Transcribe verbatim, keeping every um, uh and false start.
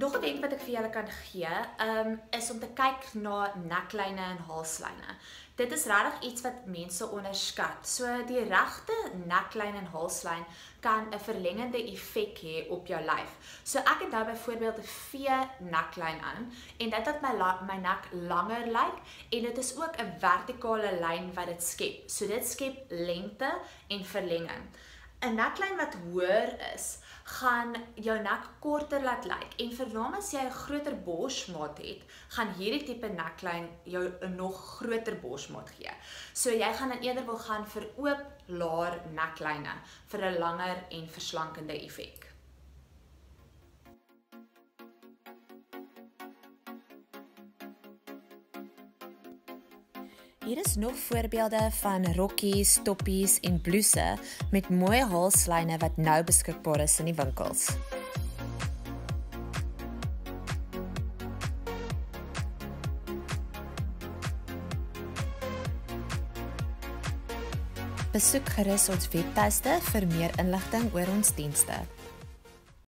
Nog 'n wenk wat ek vir julle kan gee, um, is om te kyk na neklyne en halslyne. Dit is regtig iets wat mense onderskat. So die regte neklyn en halslyn kan 'n verlengende effek hê op jou lyf. So ek het nou byvoorbeeld 'n V-neklyn aan en dit laat my my nek langer lyk en dit is ook 'n vertikale lyn wat dit skep. So dit skep lengte en verlenging. 'n Neklyn wat hoër is, gaan jou nek korter laat lyk en veral as jy 'n groter borsmaat het, gaan hierdie tipe neklyn jou 'n nog groter borsmaat gee. So jy gaan dan eerder wil gaan vir oop, laer neklyne vir 'n langer en verslankende effek. Hier is nog voorbeelde van rokkies, toppies en blouse met mooi halslyne wat nou beskikbaar is in die winkels. Besoek gerus ons webtuiste vir meer inligting oor ons dienste.